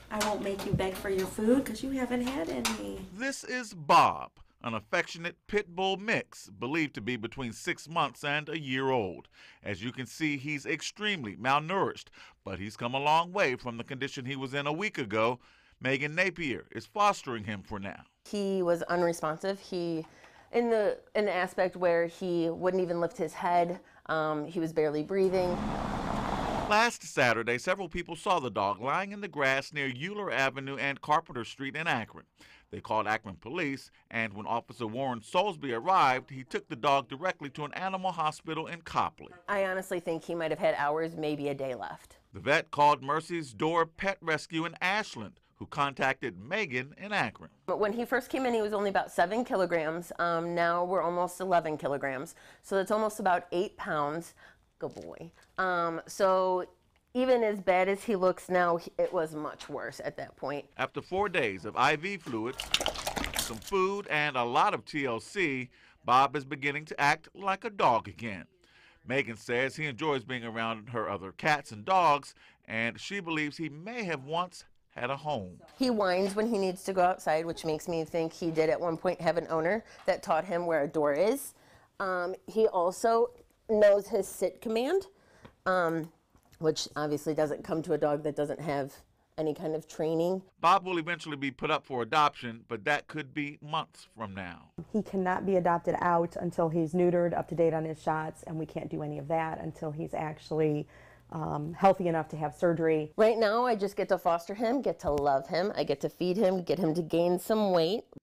I won't make you beg for your food because you haven't had any. This is Bob, an affectionate pit bull mix believed to be between 6 months and a year old. As you can see, he's extremely malnourished, but he's come a long way from the condition he was in a week ago. Megan Napier is fostering him for now. He was unresponsive. He, in the aspect where he wouldn't even lift his head, he was barely breathing. Last Saturday, several people saw the dog lying in the grass near Euler Avenue and Carpenter Street in Akron. They called Akron police, and when Officer Warren Soulsby arrived, he took the dog directly to an animal hospital in Copley. I honestly think he might have had hours, maybe a day left. The vet called Mercy's Door Pet Rescue in Ashland, who contacted Megan in Akron. But when he first came in, he was only about 7 kilograms. Now we're almost 11 kilograms. So that's almost about 8 pounds. Good boy. So even as bad as he looks now, it was much worse at that point. After 4 days of IV fluids, some food, and a lot of TLC, Bob is beginning to act like a dog again. Megan says he enjoys being around her other cats and dogs, and she believes he may have once had a home. He whines when he needs to go outside, which makes me think he did at one point have an owner that taught him where a door is. He also knows his sit command, which obviously doesn't come to a dog that doesn't have any kind of training. Bob will eventually be put up for adoption, but that could be months from now. He cannot be adopted out until he's neutered, up to date on his shots, and we can't do any of that until he's actually healthy enough to have surgery. Right now, I just get to foster him, get to love him, I get to feed him, get him to gain some weight.